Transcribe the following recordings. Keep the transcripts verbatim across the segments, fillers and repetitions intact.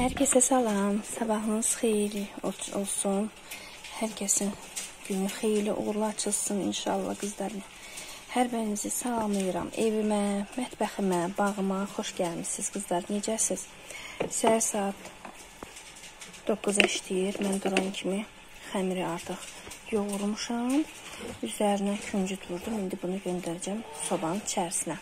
Herkese salam, sabahınız xeyirli olsun. Herkesin günü xeyirli uğurlu açılsın inşallah qızlarım. Hər birinizi salamlayıram. Evimə, mətbəximə, bağıma xoş gəlmişsiniz qızlar. Necəsiz? Səhər saat doqquz işləyir. Mən duran kimi xəmiri artıq yoğurmuşam. Üzərinə küncüt vurdum. İndi bunu göndərəcəm sobanın içərisinə.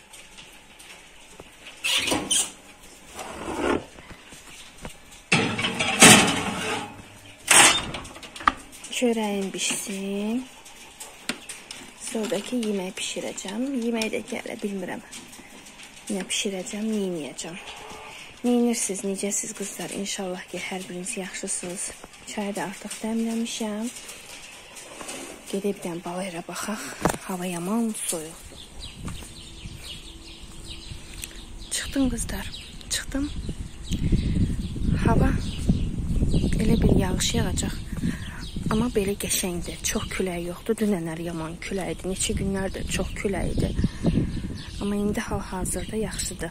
Çörəyim pişsin. Sonraki yemək pişirəcəm. Yemək də gələ bilmirəm. Nə pişirəcəm, nə yeməyəcəm. Neyinirsiniz, necəsiz qızlar? İnşallah ki, hər biriniz yaxşısınız. Çayı da artıq dəmləmişəm. Gedib dən balayra baxaq. Hava yaman soyuq. Çıxdım qızlar. Çıxdım. Hava elə bir yağış yağacaq. Amma belə qəşəngdir. Çox külək yoxdur. Dünənlər yaman külək idi. Neçə günlərdir çox külək idi. Amma indi hal-hazırda yaxşıdır.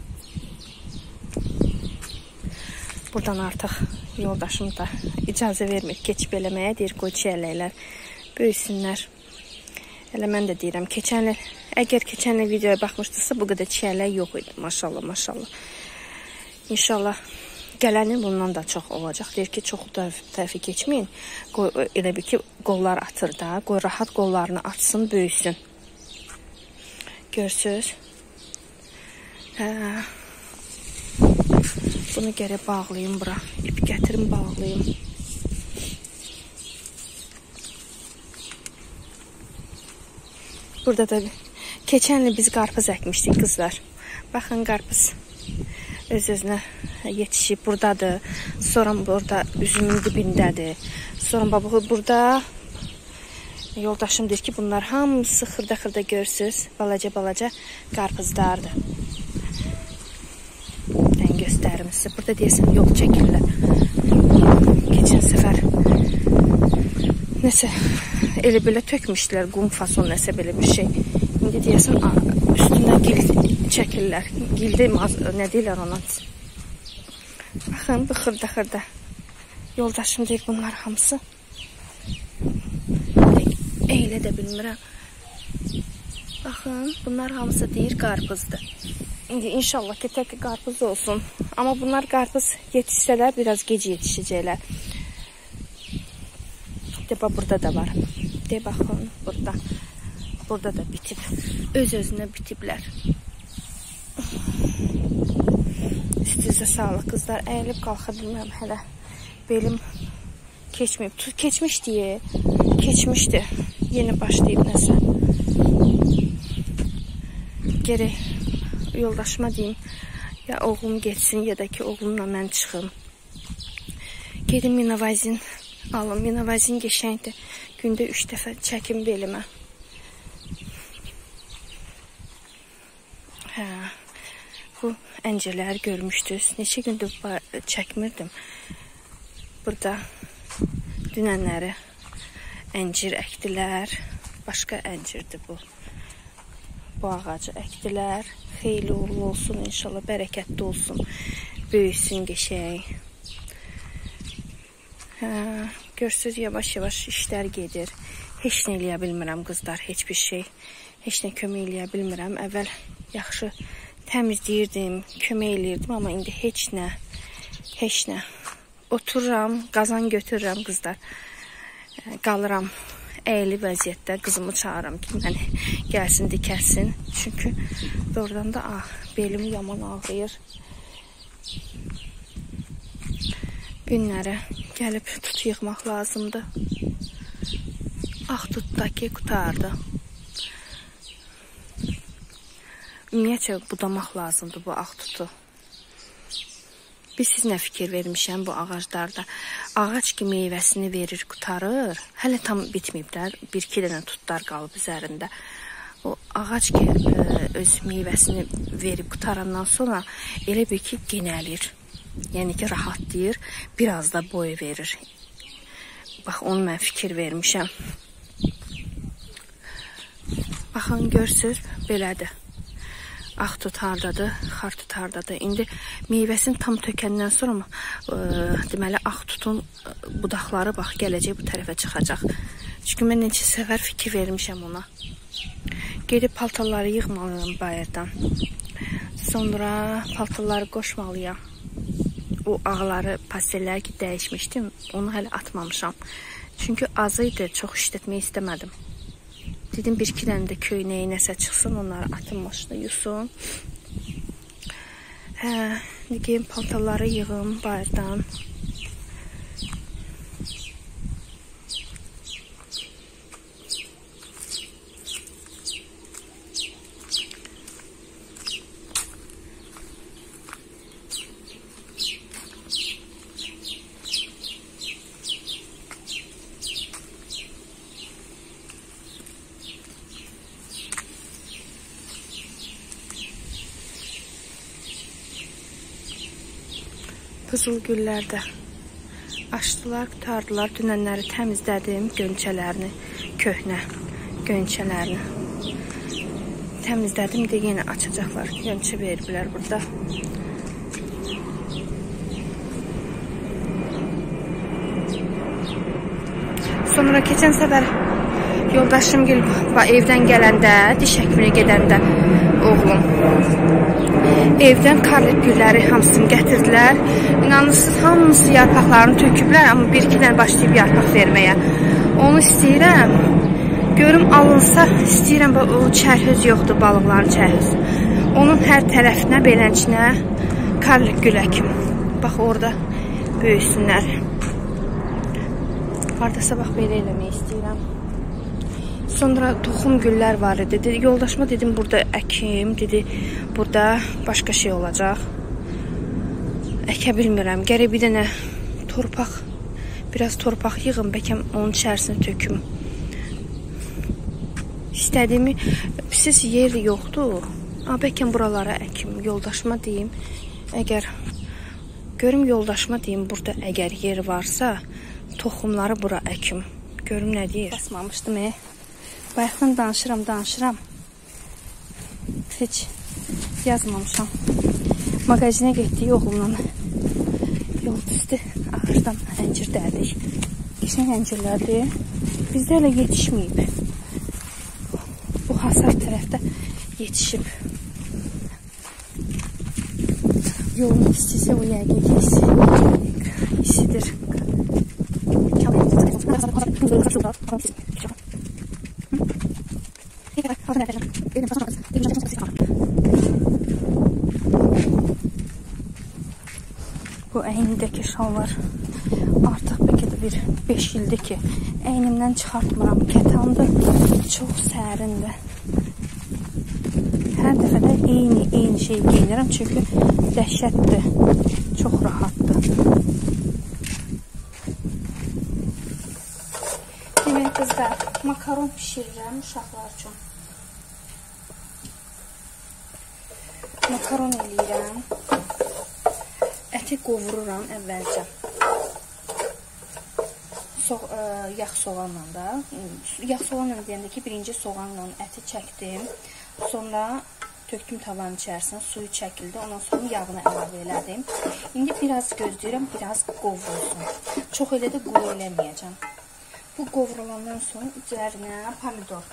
Buradan artıq yoldaşım da icazə vermir keçib eləməyə. Deyir, qoy çiyələklər böyüsünlər. Elə mən də deyirəm, keçən il, əgər keçən il videoya baxmışdırsa, bu qədər çiyələk yox idi. Maşallah, maşallah. İnşallah gələni bundan da çox olacaq. Deyir ki, çox tərəfi keçməyin. Elə bir ki, qollar atır da. Qoy rahat qollarını atsın, böyüsün. Görsünüz. Hə. Bunu gərək bağlayayım bura. İp gətirim, bağlayayım. Burada da keçən il biz qarpız əkmişdik qızlar. Baxın, qarpız öz-özünə yetişib buradadır. Sonra burada üzümün dibindədir. Sonra babuğu burada. Yoldaşım deyir ki, bunlar hamısı xırda-xırda görsünüz. Balaca-balaca qarpızlardır. Ben göstərim sizə. Burada deyəsən yol çəkirlər. Keçən səfər nəsə elə belə tökmüşdülər. Qum fason nəsə belə bir şey. İndi deyəsən üstündən gil çəkirlər. Gildə nə deyirlər ona? Baxın, bu xırda-xırda. Yoldaşım deyir, bunlar hamısı. Eylə də bilmirəm. Baxın, bunlar hamısı deyir qarpızdır. İndi inşallah ki, tək qarpız olsun. Amma bunlar qarpız yetişsələr, biraz gec yetişəcəklər. Deyə, burada da var. Deyə, baxın, burada. Burada da bitib. Öz-özünə bitiblər. Sizə sağlıq qızlar. Əyilib qalxa bilmirəm hələ. Belim keçməyib. Keçmişdi. Keçmişdi. Yeni başlayıb nəsə. Geri yoldaşıma deyim. Ya oğlum geçsin ya da ki oğlumla mən çıxım. Gedim minavazin alım. Minavazin geçəngdir. Gündə üç dəfə çəkim belimə. Hə. Bu əncirləri görmüşdünüz. Neçə gündür çəkmirdim. Burada dünənləri əncir əkdilər. Başqa əncirdir bu. Bu ağacı əkdilər. Xeyli uğurlu olsun inşallah. Bərəkətli olsun. Böyüsün qəşəng. Hə, görsünüz, yavaş-yavaş işlər gedir. Heç nə eləyə bilmirəm qızlar. Heç bir şey. Heç nə kömək eləyə bilmirəm. Əvvəl yaxşı təmizləyirdim, kömək eləyirdim, amma indi heç nə, heç nə. Otururam, qazan götürürəm qızlar. Qalıram əyli vəziyyətdə, qızımı çağıram ki, məni gəlsin, dikəlsin. Çünki doğrudan da ah, belim yaman ağrıyır. Günlərə gəlib tut yığmaq lazımdır. Ağ tutdakı qutardı. Ümumiyyətcə budamaq lazımdır bu ağ tutu. Biz siz nə fikir vermişəm bu ağaclarda? Ağac ki meyvəsini verir, qutarır. Hələ tam bitməyiblər. Bir-iki dənə tutlar qalıb üzərində. O ağac ki öz meyvəsini verib qutarandan sonra elə bir ki genəlir. Yəni ki rahatlayır. Biraz da boy verir. Bax, onu mən fikir vermişəm. Baxın, görsünüz, belədir. Ağ tut hardadır, xar tut hardadır. İndi meyvəsini tam tökəndən sonra e, deməli ağ tutun budaqları bax gələcək bu tərəfə çıxacaq. Çünki mən neçə səfər fikir vermişəm ona. Gedib paltarları yığmalıyam bayırdan. Sonra paltarları qoşmalıyam. O ağları, pastelləri ki dəyişmişdim, onu hələ atmamışam. Çünki azı idi, çox işlətmək istəmədim. Dedim bir iki dənə də köynəyi nəsə çıxsın, onları atım maşına yusun. Hə, geyim paltarları yığım bayırdan. Qızıl güllər də açdılar, qutardılar. Dünənləri təmizlədim, gönçələrini, köhnə gönçələrini təmizlədim də yenə açacaqlar. Gönçə veriblər burada. Sonra keçən səfər yoldaşım gül evdən gələndə, diş həkimine gedəndə oğlum evdən karlet gülləri hamısını gətirdilər. İnanırsınız, hamısı yarpaqlarını töküblər, amma bir iki dənə başlayıb yarpaq verməyə. Onu istəyirəm, görüm alınsa, istəyirəm, o çərhöz yoxdur, balıqların çərhöz. Onun hər tərəfinə, belənçinə karlet gül əkim. Bax, orada böyüsünlər. Haradasa bax, belə eləmək istəyirəm. Sonra toxum güllər var idi. Dedi, yoldaşıma dedim, burada əkim. Dedi, burada başqa şey olacaq. Əkə bilmirəm. Gərək bir dənə torpaq, biraz torpaq yığım, bəlkə onun içərisine töküm. İstədiyimi, siz yer yoxdur. Bəlkə buralara əkim. Yoldaşıma deyim, əgər, görüm yoldaşıma deyim, burada əgər yer varsa, toxumları bura əkim. Görüm nə deyir. Basmamışdım, e. Bayaqdan danışıram, danışıram. Heç yazmamışam. Mağazinə getdik oğlumla. Yol üstü ağacdan əncir dərdik. Qəşəng əncirlərdir. Bizdə hələ yetişməyib. Bu hasar tərəfdə yetişib. Yolun istisi o yəqin ki, isi. İsidir. Bu əynimdəki şalvar artıq bəlkə də bir beş ildir ki, əynimdən çıxartmıram. Kətandır, çox sərindir. Hər dəfədə eyni, eyni şey giyinirəm, çünki dəhşətdir, çox rahatdır. Demək qızlar, makaron pişirirəm uşaqlar üçün. Makaron eləyirəm. Əti qovururam əvvəlcə. So ə, yağ soğanla da. Yağ soğanla deyəndə ki, birinci soğanla əti çəkdim. Sonra tökdüm tavanın içərisinə, suyu çəkildi. Ondan sonra yağını əlavə elədim. İndi biraz gözləyirəm, biraz qovrulsun. Çox elə də quru eləməyəcəm. Bu qovrulandan sonra üzərinə pomidor.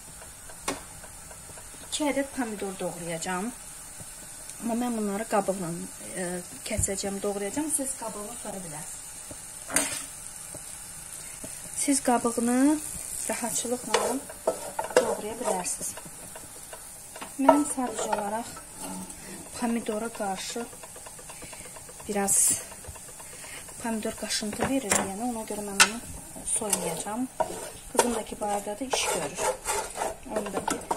iki ədəd pomidor doğrayacağım. Amma mən bunları qabıqla e, kəsəcəm, doğrayacağım. Siz qabığını soya bilərsiniz. Siz qabığını rahatçılıqla doğraya bilərsiniz. Mən sadəcə olaraq pomidora qarşı biraz pomidor qaşıntı verir. Yəni ona görə mən onu soymayacağım. Qızım da ki, barada da iş görür. Onu da ki,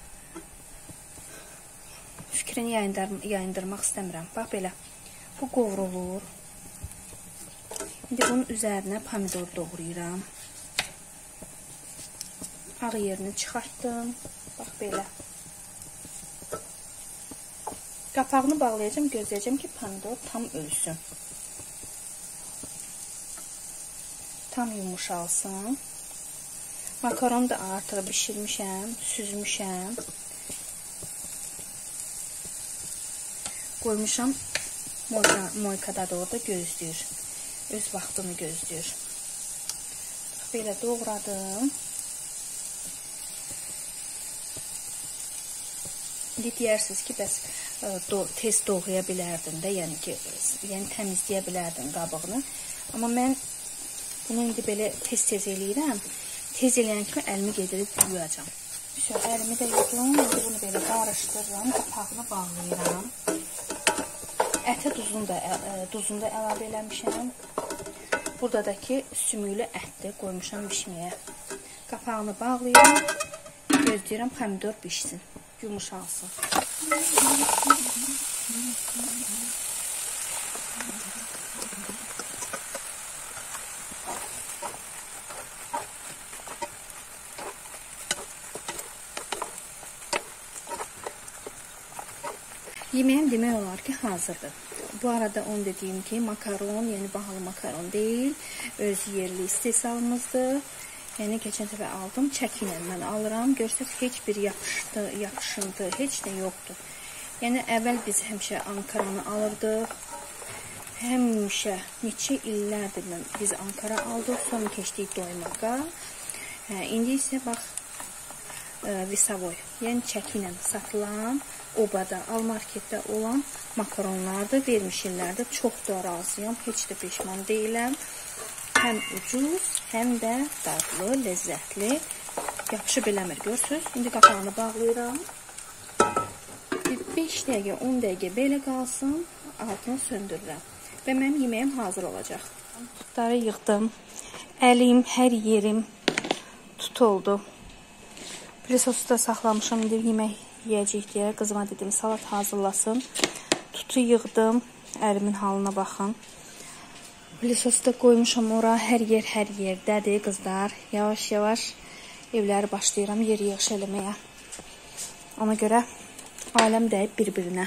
fikrini yayındır, yayındırmaq istəmirəm. Bax, belə. Bu qovrulur. İndi bunun üzərinə pomidor doğrayıram. Ağ yerini çıxartdım. Bax, belə. Qapağını bağlayacağım, gözləyəcəm ki, pomidor tam ölsün. Tam yumuşalsın. Makaron da artıq bişirmişəm, süzmüşəm. qoymuşam. Moyka, moykada da orada gözləyir. Öz vaxtını gözləyir. Belə doğradım. İndi deyirsiniz ki, bəs do, tez doğraya bilərdin də, yəni ki, yəni təmizləyə bilərdin qabığını. Amma mən bunu indi belə tez-tez eləyirəm. Tez eləyən kimi əlimi gedirib yuyacam. Şöyle əlimi də yudum, bunu belə qarışdırıram, qapağını bağlayıram. Ətə duzunu da, duzunu da əlavə eləmişəm. Burada da ki, sümüklü ətdir, qoymuşam bişməyə. Qapağını bağlayıram, gözləyirəm, pomidor bişsin, yumuşalsın. Yemeğim demək olar ki, hazırdır. Bu arada onu dediyim ki, makaron, yəni bahalı makaron deyil, öz yerli istehsalımızdır. Yəni keçən dəfə aldım, çəki ilə mən alıram. Görsəz heç bir yapışdı, yapışındı, heç də yoxdur. Yəni əvvəl biz həmişə Ankaranı alırdıq. Həmişə neçə illərdir biz Ankara aldıq, sonra keçdik doymağa. Hə, indi isə bax Visavoy, yəni çəki ilə satılan, obada, al marketdə olan makaronlardır, vermişillərdir. Çox da razıyam, heç də peşman deyiləm. Həm ucuz, həm də dadlı, ləzzətli. Yapışıb eləmir, görsünüz. İndi qapağını bağlayıram. beş dəqiqə, on dəqiqə belə qalsın, altını söndürürəm. Və mənim yeməyim hazır olacaq. Tutları yığdım. Əlim, hər yerim tut oldu. Prisosu da saxlamışam, indi yemək yiyəcək deyə qızıma dedim, salat hazırlasın. Tutu yığdım, əlimin halına baxın. Prisosu da qoymuşam ora, hər yer hər yerdədir qızlar. Yavaş-yavaş evləri başlayıram yer yığış eləməyə. Ona görə aləm dəyib bir-birinə.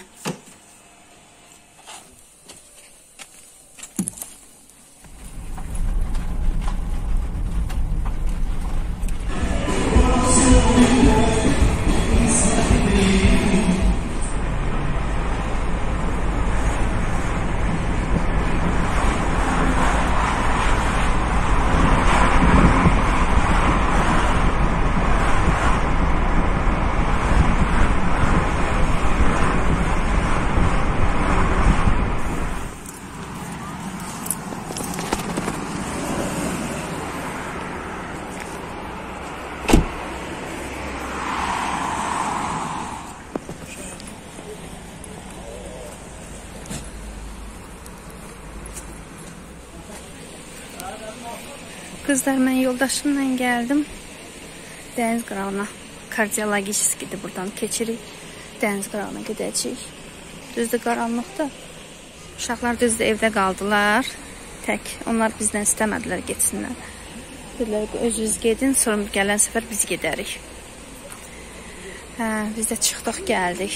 Kızlar, mən yoldaşımla gəldim dəniz qırağına. Kardiologiskidir, buradan keçirik. Dəniz qırağına gedəcəyik. Düzdür, qaranlıqda. Uşaqlar düzdür, evdə qaldılar. Tək. Onlar bizdən istəmədilər getsinlər. Dedilər ki, özünüz gedin, sonra gələn səfər biz gedərik. Hə, biz də çıxdıq, gəldik.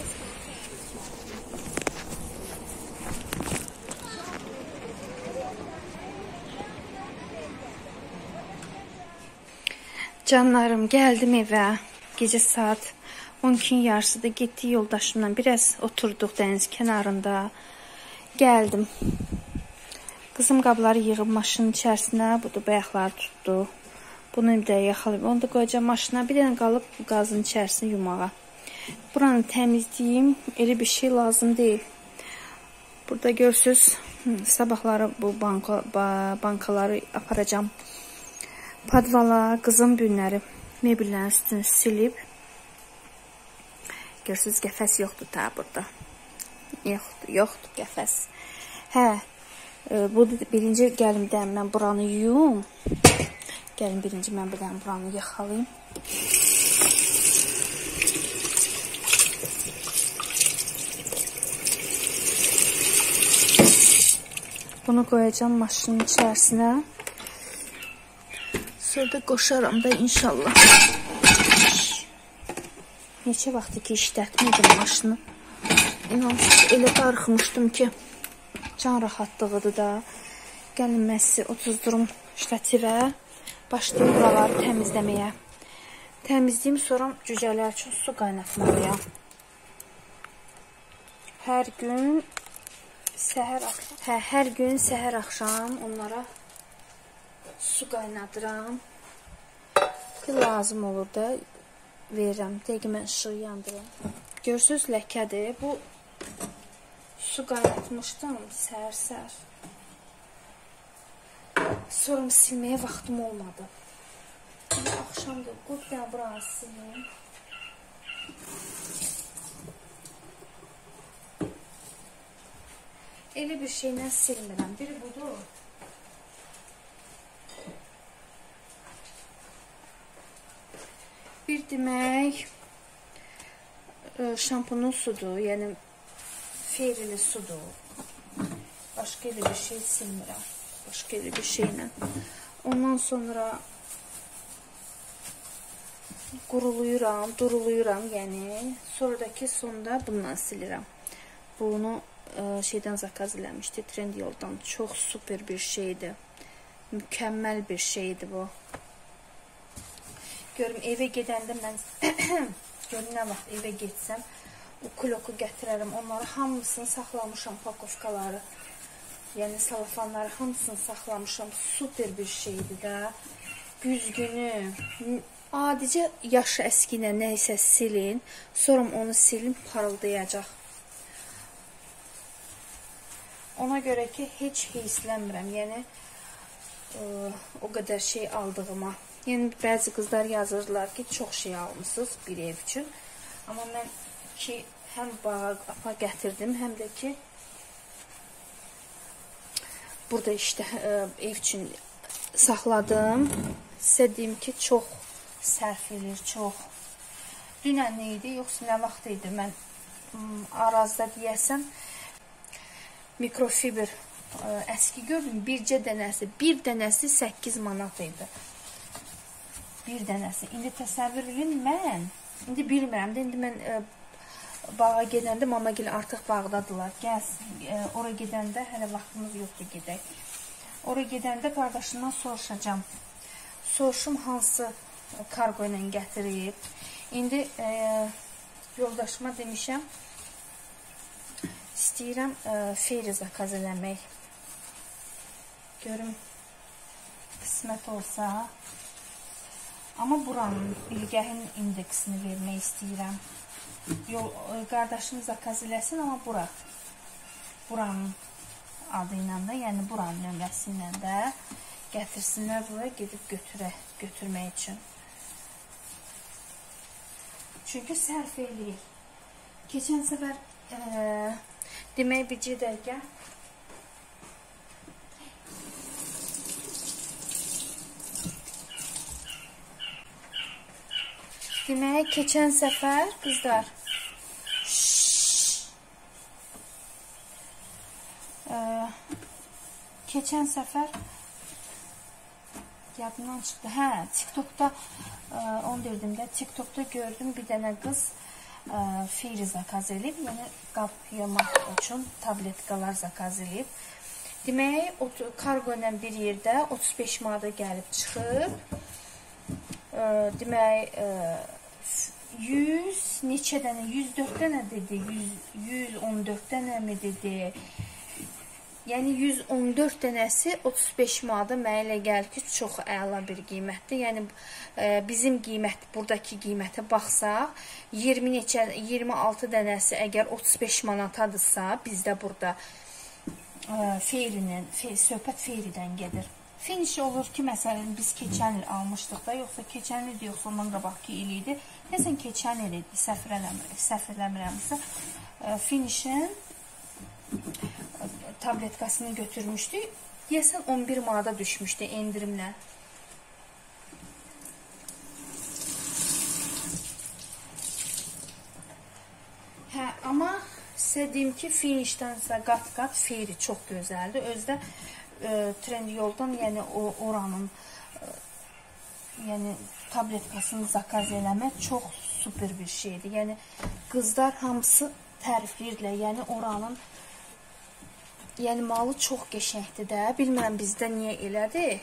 Canlarım, gəldim evə. Gecə saat on ikinin yarısıda getdik yoldaşımla. Biraz oturduq dəniz kənarında. Gəldim. Qızım qabları yığıb maşının içərisinə. Budur, bayaqları tutdu. Bunu bir də yaxalayıb. Onu da qoyacam maşına. Bir dənə qalıb bu qazın içərisini yumağa. Buranı təmizləyim. Elə bir şey lazım deyil. Burada görsünüz. Sabahları bu banka, bankaları aparacam. Padvala, qızım günləri mebellərin üstünü silib. Görürsünüz, qəfəs yoxdur ta burada. Yoxdur, yoxdur qəfəs. Hə, bu birinci gəlim də mən buranı yuyum. Gəlin birinci mən bilən buranı yaxalayım. Bunu qoyacam maşının içərisinə. Sonra qoşaram da inşallah. Neçə vaxtı ki işlətmədim maşını. İnansız elə darıxmışdım ki, can rahatlığıdır da. Gəlin məssi otuzdurum ştativə. Başlayım buraları təmizləməyə. Təmizləyim, sonra cücələr üçün su qaynatmalıyam. hər gün səhər axşam, hə, hər gün səhər axşam onlara su qaynadıram. Ki lazım olur da verirəm. Dəqiq mən işığı yandırıram. Görürsünüz, ləkədir. Bu su qaynatmışdım səhər-səhər. Sonra silməyə vaxtım olmadı. Axşamdır. Qoy bir dənə buranı silməyim. Elə bir şeylə silmirəm. Biri budur. Bir demək şampunun sudur, yəni ferili sudur. Başqa elə bir şey silmirəm. Başqa elə bir şeylə. Ondan sonra quruluyuram, duruluyuram, yəni sonradakı sonda bundan silirəm. Bunu ə, şeydən zakaz eləmişdi, Trendyoldan. Çox super bir şeydir. Mükəmməl bir şeydir bu. Görüm, evə gedəndə mən görüm nə vaxt evə getsəm o kuloku gətirərəm. Onları hamısını saxlamışam, pakovkaları. Yəni salafanları hamısını saxlamışam. Super bir şeydir də. Güzgünü, adicə yaşı əski ilə nə isə silin. Sonra onu silin, parıldayacaq. Ona görə ki, heç heyslənmirəm. Yəni ə, o qədər şey aldığıma. Yəni bəzi qızlar yazırlar ki, çox şey almışsınız bir ev üçün. Amma mən ki, həm bağa apa gətirdim, həm də ki, burada işte ə, ev üçün saxladım. Sizə deyim ki, çox sərf edir, çox. Dünən nə idi, yoxsa nə vaxt idi? Mən arazda deyəsəm, mikrofiber ə, əski gördüm. Bircə dənəsi, bir dənəsi səkkiz manat idi. Bir dənəsi. İndi təsəvvür edin, mən, indi bilmirəm də, indi mən ə, bağa gedəndə, mama gələ artıq bağdadılar. Gəz, ə, ora gedəndə, hələ vaxtımız yoxdur gedək. Ora gedəndə qardaşımdan soruşacağım. Soruşum hansı kargo ilə gətirib. İndi ə, yoldaşıma demişəm, istəyirəm ə, feyri zakaz eləmək. Görüm, qismət olsa. Amma buranın, bilgəhin indeksini vermək istəyirəm. Yol, qardaşım zakaz eləsin, amma bura. Buranın adı ilə də, yəni buranın nömrəsi ilə də gətirsinlər buraya, gedib götürə, götürmək üçün. Çünki sərf eləyir. Keçən səfər e, demək bircə dəqiqə demək, keçən səfər qızlar e, keçən səfər yadımdan çıxdı. Hə, TikTokda e, onu dedim də, TikTokda gördüm bir dənə qız e, feyri zakaz eləyib, yəni qab yumaq üçün tabletkalar zakaz eləyib. Demək, kargo ilə bir yerdə otuz beş manata gəlib çıxıb. E, demək, e, yüz neçə dənə, yüz dörd dənə dedi, yüz on dörd dənə mi dedi? Yəni yüz on dörd dənəsi otuz beş manata mənə elə gəlir ki, çox əla bir qiymətdir. Yəni e, bizim qiymət, buradakı qiymətə baxsaq, iyirmi neçə, iyirmi altı dənəsi əgər otuz beş manatadırsa, bizdə burada e, feyrinin, fe, söhbət feyridən gedir. Finish olur ki, məsələn, biz keçən il almışdıq da, yoxsa keçən il, yoxsa ondan qabaqki il idi. Nəsən keçən il idi, səhv eləmirəmsə, e, finishin tabletkasını götürmüşdü. Deyəsən on bir manata düşmüşdü endirimlə. Hə, amma sizə deyim ki, finişdənsə qat-qat feyri çox gözəldir. Özdə e, Trendyoldan, yəni o oranın e, yəni tabletkasını zakaz eləmək çox super bir şeydir. Yəni qızlar hamısı tərifləyirlər. Yəni oranın yəni malı çox qəşəngdir də. Bilmirəm bizdə niyə elədir.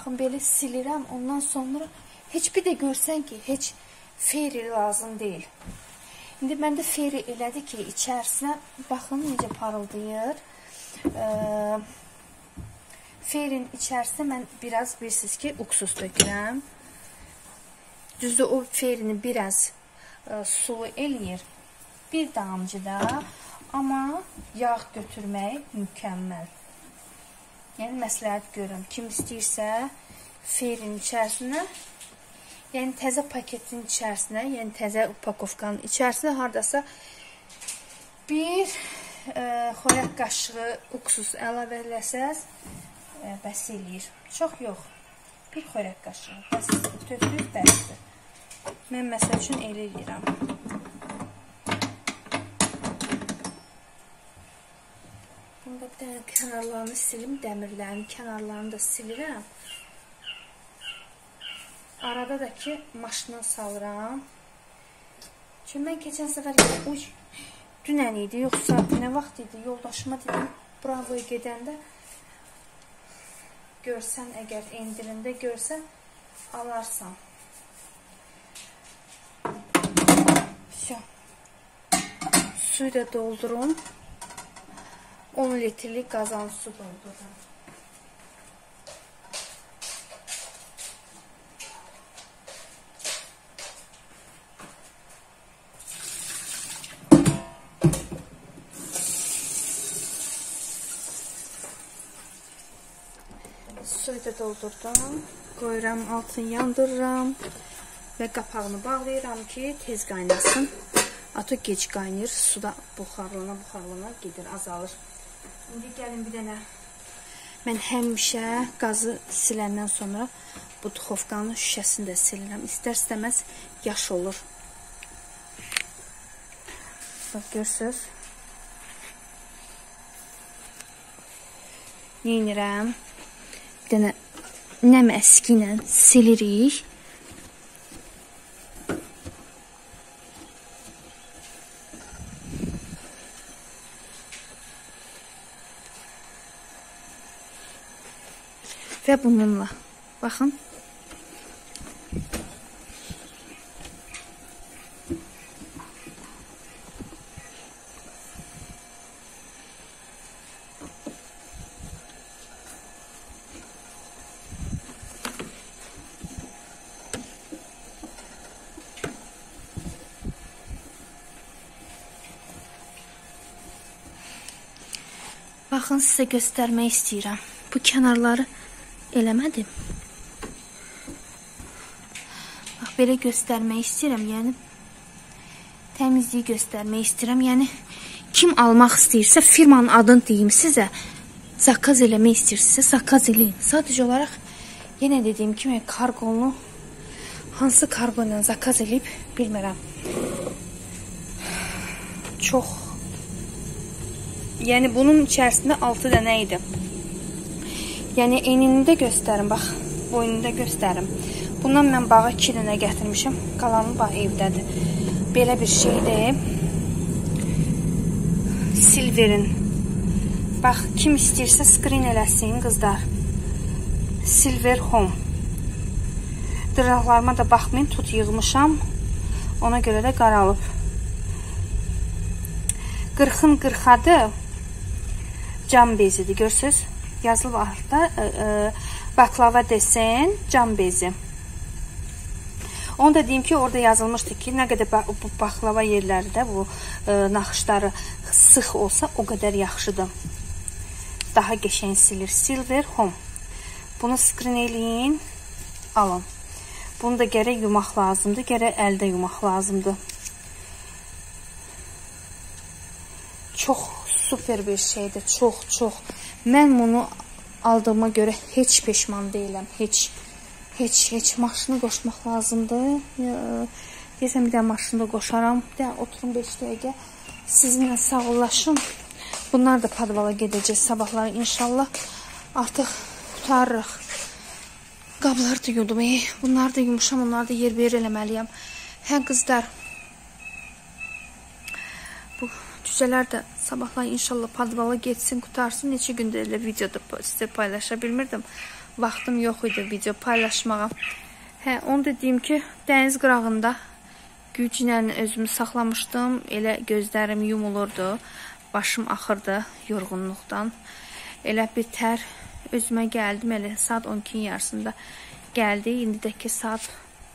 baxın belə silirəm. Ondan sonra heç bir də görsən ki, heç feri lazım deyil. İndi məndə feri elədi ki, içərisinə baxın necə parıldayır. Ee, ferin içərisinə mən biraz bilirsiniz ki, uksus dökürəm. Düzdür, o ferini biraz e, sulu eləyir. Bir damcı da, amma yağ götürmək mükəmməl. Yəni, məsləhət görürəm. Kim istəyirsə, ferin içərisinə, yəni təzə paketin içərisinə, yəni təzə upakovkanın içərisinə haradasa bir e, xörək qaşığı uksus əlavə eləsəz, e, bəs eləyir. Çox yox. Bir xörək qaşığı. Bəs tökdüyüz bəsdir. Mən məsəl üçün elə eləyirəm. Bunda bir dənə kənarlarını silim, dəmirlərin kənarlarını da silirəm. Arada da ki, maşına salıram. Çünki mən keçən səfər, uy, dünən idi, yoxsa nə vaxt idi, yoldaşıma dedim, Bravo'ya gedəndə, görsən, əgər endirində görsən, alarsan. Всё. Suyu da doldurum. on litrelik qazan su doldururam. Suyu da doldurdum. Qoyuram, altını yandırıram və qapağını bağlayıram ki, tez qaynasın. Ata gec qaynayır, suda buxarlana buxarlana gedir, azalır. İndi gəlin bir dənə. Mən həmişə qazı siləndən sonra bu duxovkanın şüşəsini də silirəm. İstər-istəməz yaş olur. Bax, görürsünüz. Neynirəm? Bir dənə nəm əski ilə silirik. Və bununla, baxın. Baxın, sizə göstərmək istəyirəm. Bu kənarları eləmədim. Bax, belə göstərmək istəyirəm. Yəni, təmizliyi göstərmək istəyirəm. Yəni, kim almaq istəyirsə, firmanın adını deyim sizə, zakaz eləmək istəyirsə, zakaz eləyin. Sadəcə olaraq, yenə dediyim kimi, kargonu, hansı kargo ilə zakaz eləyib, bilmirəm. Çox. Yəni, bunun içərisində altı dənə idi. Yəni, enini də göstərim, bax, boynunu da göstərim. Bundan mən bağa iki dənə gətirmişəm. Qalanı bax, evdədir. Belə bir şeydir. Silverin. Bax, kim istəyirsə skrin eləsin, qızlar. Silver Home. Dıraqlarıma da baxmayın, tut yığmışam. Ona görə də qaralıb. qırxın qırxadı cam bezidir, görürsünüz? Yazılıb altda e, e, baklava desen cam bezi. Onu da deyim ki, orada yazılmışdı ki, nə qədər bu baklava yerləri də bu e, naxışları sıx olsa o qədər yaxşıdır. Daha qəşəng silir. Silver Home. Bunu skrin eləyin, alın. Bunu da gərək yumaq lazımdır, gərək əldə yumaq lazımdır. Çox super bir şeydir, çox, çox. Mən bunu aldığıma görə heç peşman deyiləm, heç, heç, heç. Maşını qoşmaq lazımdır. Deyəsən, bir də maşını da qoşaram. Bir də oturum beş dəqiqə. Sizinlə sağollaşım. Bunlar da padvala gedəcək sabahları inşallah. Artıq qutarırıq. Qabları da yudum. Bunları da yumuşam, onları da yer bir eləməliyəm. Hə, qızlar. Bu cücələr də sabahlar inşallah padvala getsin, qutarsın. Neçə gündür elə videoda sizə paylaşa bilmirdim. vaxtım yox idi video paylaşmağa. Hə, onu da deyim ki, dəniz qırağında güclə özümü saxlamışdım. Elə gözlərim yumulurdu. Başım axırdı yorğunluqdan. Elə bir tər özümə gəldim. Elə saat on ikinin yarısında gəldi. İndidəki saat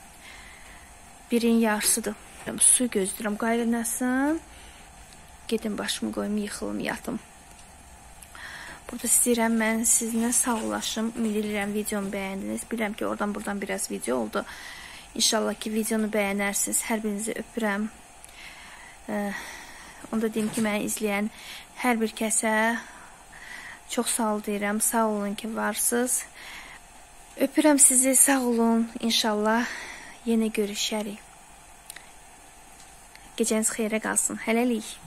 birin yarısıdır. Su gözləyirəm, qaynasın. Gedim başımı qoyum, yıxılım, yatım. Burada istəyirəm mən sizinlə sağlaşım. Ümid edirəm videomu bəyəndiniz. Bilirəm ki, oradan buradan biraz video oldu. İnşallah ki, videonu bəyənərsiniz. Hər birinizi öpürəm. Ee, onu da deyim ki, məni izləyən hər bir kəsə çox sağ ol deyirəm. Sağ olun ki, varsınız. Öpürəm sizi, sağ olun. İnşallah yenə görüşərik. Gecəniz xeyrə qalsın. Hələlik.